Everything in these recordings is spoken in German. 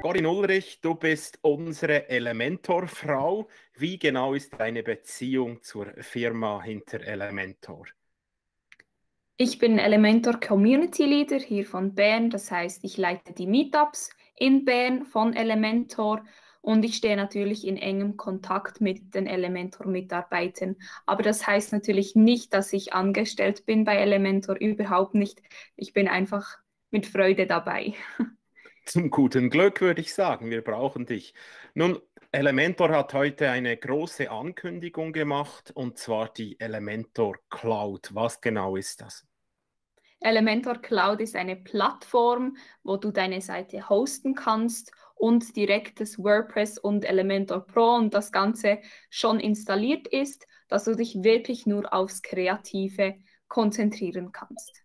Corinne Ulrich, du bist unsere Elementor-Frau. Wie genau ist deine Beziehung zur Firma hinter Elementor? Ich bin Elementor Community Leader hier von Bern, das heißt, ich leite die Meetups in Bern von Elementor und ich stehe natürlich in engem Kontakt mit den Elementor-Mitarbeitern. Aber das heißt natürlich nicht, dass ich angestellt bin bei Elementor, überhaupt nicht. Ich bin einfach mit Freude dabei. Zum guten Glück würde ich sagen, wir brauchen dich. Nun, Elementor hat heute eine große Ankündigung gemacht, und zwar die Elementor Cloud. Was genau ist das? Elementor Cloud ist eine Plattform, wo du deine Seite hosten kannst und direktes WordPress und Elementor Pro und das Ganze schon installiert ist, dass du dich wirklich nur aufs Kreative konzentrieren kannst.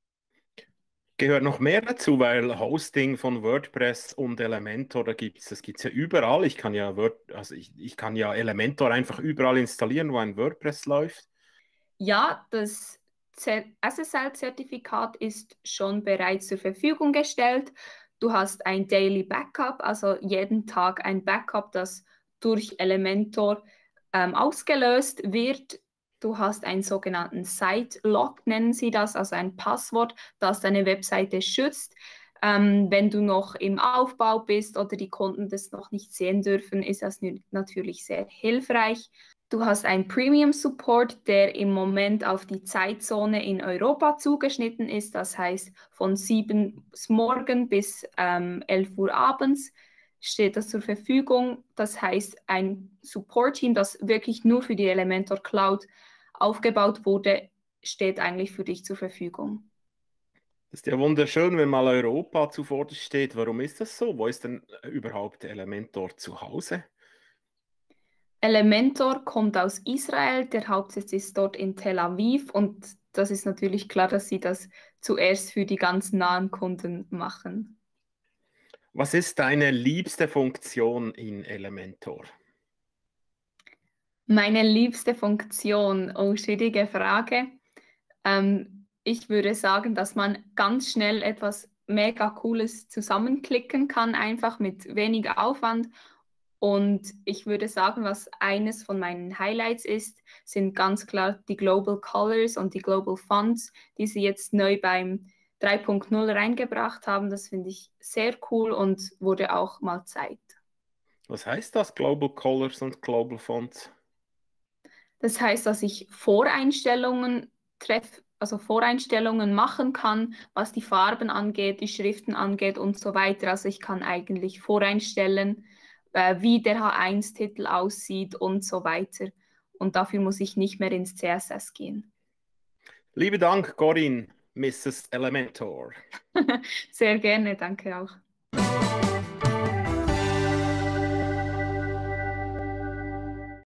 Gehört noch mehr dazu, weil Hosting von WordPress und Elementor, das gibt's ja überall. Ich kann ja Elementor einfach überall installieren, wo ein WordPress läuft. Ja, das SSL-Zertifikat ist schon bereits zur Verfügung gestellt. Du hast ein Daily Backup, also jeden Tag ein Backup, das durch Elementor ausgelöst wird. Du hast einen sogenannten Site-Lock, nennen sie das, also ein Passwort, das deine Webseite schützt. Wenn du noch im Aufbau bist oder die Kunden das noch nicht sehen dürfen, ist das natürlich sehr hilfreich. Du hast einen Premium Support, der im Moment auf die Zeitzone in Europa zugeschnitten ist. Das heißt, von 7 Uhr morgens bis 11 Uhr abends steht das zur Verfügung. Das heißt, ein Support-Team, das wirklich nur für die Elementor Cloud aufgebaut wurde, steht eigentlich für dich zur Verfügung. Das ist ja wunderschön, wenn mal Europa zuvorderst steht. Warum ist das so? Wo ist denn überhaupt Elementor zu Hause? Elementor kommt aus Israel, der Hauptsitz ist dort in Tel Aviv und das ist natürlich klar, dass sie das zuerst für die ganz nahen Kunden machen. Was ist deine liebste Funktion in Elementor? Meine liebste Funktion, oh, schwierige Frage. Ich würde sagen, dass man ganz schnell etwas mega Cooles zusammenklicken kann, einfach mit weniger Aufwand. Und ich würde sagen, was eines von meinen Highlights ist, sind ganz klar die Global Colors und die Global Fonts, die sie jetzt neu beim 3.0 reingebracht haben. Das finde ich sehr cool und wurde auch mal Zeit. Was heißt das, Global Colors und Global Fonts? Das heißt, dass ich Voreinstellungen machen kann, was die Farben angeht, die Schriften angeht und so weiter. Also ich kann eigentlich voreinstellen, wie der H1-Titel aussieht und so weiter. Und dafür muss ich nicht mehr ins CSS gehen. Lieben Dank, Corinne, Mrs. Elementor. Sehr gerne, danke auch.